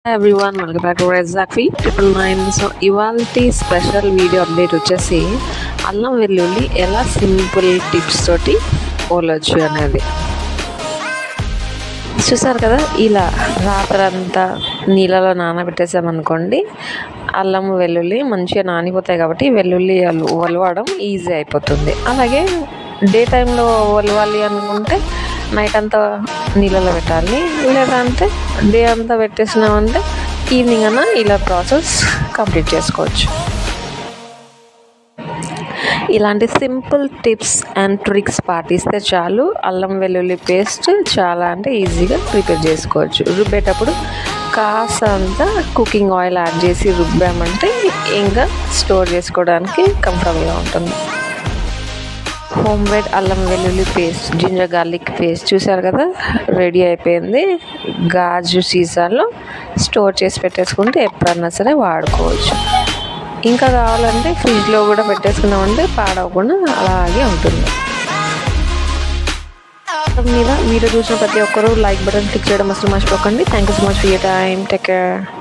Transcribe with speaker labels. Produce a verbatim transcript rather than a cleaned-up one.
Speaker 1: Everyone welcome back to exactly triple nine. So ఇవాల్టి special video update వచ్చేసి అల్లం వెల్లుల్లి ఎలా సింపుల్ టిప్స్ తోటి పోలొచ్చు అనేది. చూసారు కదా, ఇలా రాత్రంతా నీళ్ళలో నానబెట్టేసామనుకోండి, అల్లం వెల్లుల్లి మంచిగా నానిపోతాయి కాబట్టి వెల్లుల్లి ఒలవడం ఈజీ అయిపోతుంది. అలాగే డే టైంలో ఒలవాలి అనుకుంటే నైట్ అంతా నీళ్ళలో పెట్టాలి, లేదంటే డే అంతా పెట్టేసినామంటే ఈవినింగ్ అన్నా ఇలా ప్రాసెస్ కంప్లీట్ చేసుకోవచ్చు. ఇలాంటి సింపుల్ టిప్స్ అండ్ ట్రిక్స్ పాటిస్తే చాలు, అల్లం వెల్లుల్లి పేస్ట్ చాలా అంటే ఈజీగా ప్రిపేర్ చేసుకోవచ్చు. రుబ్బేటప్పుడు కాసంత కుకింగ్ ఆయిల్ యాడ్ చేసి రుబ్బామంటే ఇంకా స్టోర్ చేసుకోవడానికి కంఫర్టబుల్గా ఉంటుంది. హోమ్ మేడ్ అల్లం వెల్లుల్లి పేస్ట్, జింజర్ గార్లిక్ పేస్ట్ చూసారు కదా, రెడీ అయిపోయింది. గాజు సీసాలో స్టోర్ చేసి పెట్టేసుకుంటే ఎప్పుడన్నా సరే వాడుకోవచ్చు. ఇంకా కావాలంటే ఫ్రిడ్జ్లో కూడా పెట్టేసుకున్నామంటే పాడవకుండా అలాగే ఉంటుంది. మీద వీడియో చూసిన ప్రతి ఒక్కరూ లైక్ బటన్ క్లిక్ చేయడం అసలు మర్చిపోకండి. Thank you so much for your time. Take care.